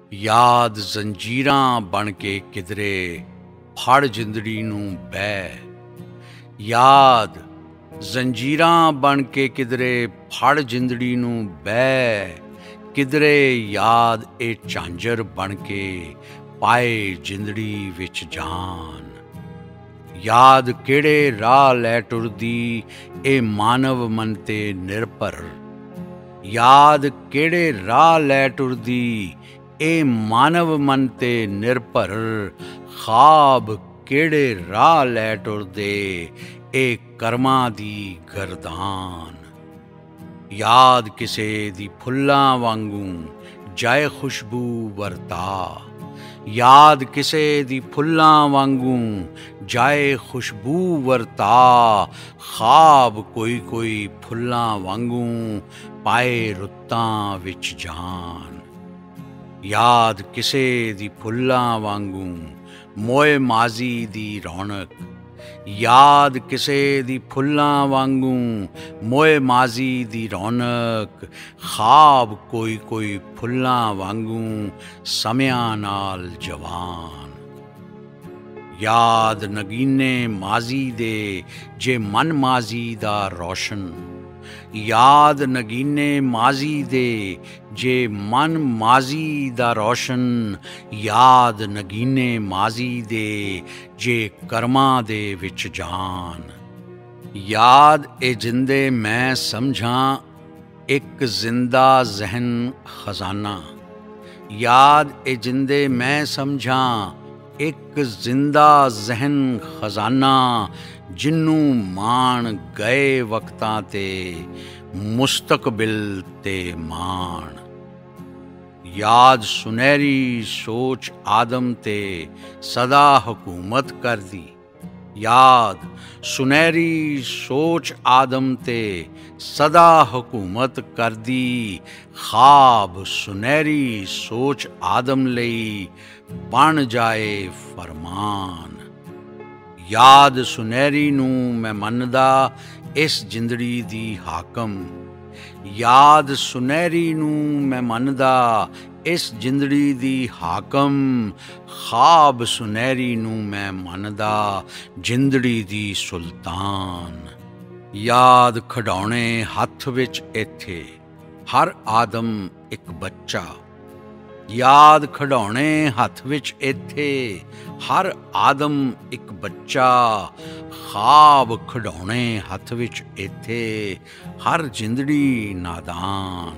याद जंजीरां बन के किधरे फड़ जिंदड़ी नूं बह। याद जंजीरां बन के किधरे फड़ जिंदड़ी नूं बह। किधरे याद ए झांजर बन के पाए जिंदड़ी विच जान। याद केड़े राह लै टुरदी ए मानव मन ते निर्भर। याद केड़े राह लै टुरदी ए मानव मन ते निर्भर। ख्वाब केड़े राह लै टुरदे ए कर्मां दी गरदान। याद किसे दी फुल्लां वांगू जाए खुशबू वरता। याद किसे दी फुल्लां वांगू जाए खुशबू वरता। ख्वाब कोई कोई फुल्लां वांगू पाए रुत्तां विच जान। याद किसे दी फुल्लां वांगू मोए माजी दी रौनक। याद किसे दी फुल्लां वांगू मोए माजी दी रौनक। ख्वाब कोई कोई फुल्लां वांगू समयां नाल जवान। याद नगीने माजी दे जे मन माजी दा रोशन। याद नगीने माजी दे जे मन माजी दा रोशन। याद नगीने माजी दे जे कर्मां दे विच जान। याद ए जिंदे मैं समझां एक जिंदा जहन खजाना। याद ए जिंदे मैं समझां एक जिंदा जहन खजाना। जिन्नू मान गए वक्तां ते मुस्तकबिल ते मान। याद सुनहरी सोच आदम ते सदा हुकूमत करदी। याद सुनहरी सोच आदम ते सदा हुकूमत करदी। ख्वाब सुनहरी सोच आदम लई बन जाए फरमान। याद सुनहरी नूं मैं मनदा इस जिंदड़ी दी हाकम। याद सुनहरी नूं मैं मनदा इस जिंदड़ी दी हाकम। ख्वाब सुनहरी नूं मैं मनदा जिंदड़ी दी सुल्तान। याद खिडौणे हत्थ विच इत्थे हर आदम एक बच्चा। याद खिडौणे हत्थ विच इत्थे हर आदम एक बच्चा। ख्वाब खिडौणे हत्थ विच इत्थे हर जिंदड़ी नादान।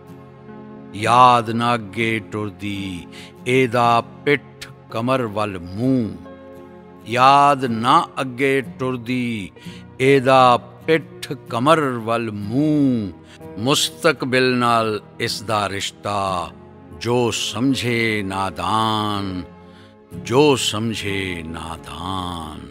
याद ना अगे टुरदी एदा पिठ कमर वल मूंह। याद ना अगे टुरदी एदा पिठ कमर वल मूंह। मुस्तकबिल नाल इसदा रिश्ता जो समझे नादान। जो समझे नादान।